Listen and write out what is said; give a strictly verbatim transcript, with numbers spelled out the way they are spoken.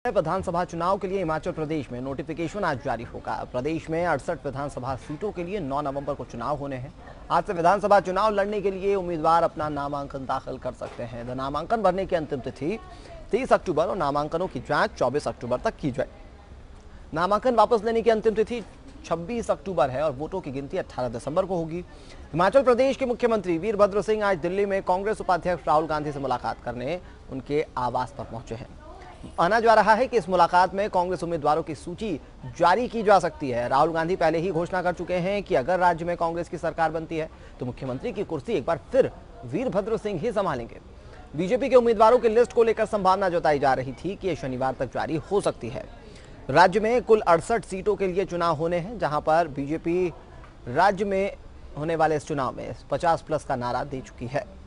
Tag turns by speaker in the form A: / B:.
A: विधानसभा चुनाव के लिए हिमाचल प्रदेश में नोटिफिकेशन आज जारी होगा। प्रदेश में अड़सठ विधानसभा सीटों के लिए नौ नवंबर को चुनाव होने हैं। आज से विधानसभा चुनाव लड़ने के लिए उम्मीदवार अपना नामांकन दाखिल कर सकते हैं। नामांकन भरने की अंतिम तिथि तीस अक्टूबर और नामांकनों की जांच चौबीस अक्टूबर तक की जाए। नामांकन वापस लेने की अंतिम तिथि छब्बीस अक्टूबर है और वोटों की गिनती अठारह दिसंबर को होगी। हिमाचल प्रदेश के मुख्यमंत्री वीरभद्र सिंह आज दिल्ली में कांग्रेस उपाध्यक्ष राहुल गांधी से मुलाकात करने उनके आवास पर पहुंचे हैं। माना जा रहा है कि इस मुलाकात में कांग्रेस उम्मीदवारों की सूची जारी की जा सकती है। राहुल गांधी पहले ही घोषणा कर चुके हैं कि अगर राज्य में कांग्रेस की सरकार बनती है तो मुख्यमंत्री की कुर्सी एक बार फिर वीरभद्र सिंह ही संभालेंगे। बीजेपी के उम्मीदवारों की लिस्ट को लेकर संभावना जताई जा रही थी कि यह शनिवार तक जारी हो सकती है। राज्य में कुल अड़सठ सीटों के लिए चुनाव होने हैं, जहां पर बीजेपी राज्य में होने वाले इस चुनाव में पचास प्लस का नारा दे चुकी है।